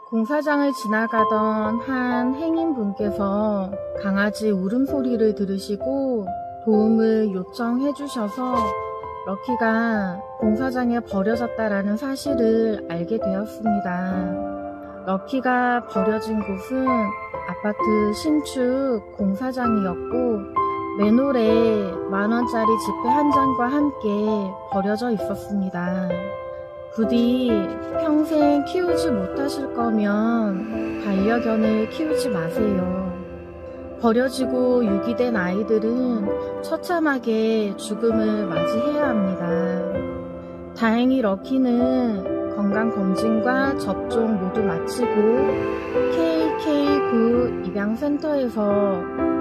공사장을 지나가던 한 행인분께서 강아지 울음소리를 들으시고 도움을 요청해 주셔서 럭키가 공사장에 버려졌다라는 사실을 알게 되었습니다. 럭키가 버려진 곳은 아파트 신축 공사장이었고 맨홀에 만원짜리 지폐 한 장과 함께 버려져 있었습니다. 부디 평생 키우지 못하실 거면 반려견을 키우지 마세요. 버려지고 유기된 아이들은 처참하게 죽음을 맞이해야 합니다. 다행히 럭키는 건강검진과 접종 모두 마치고 KK9 입양센터에서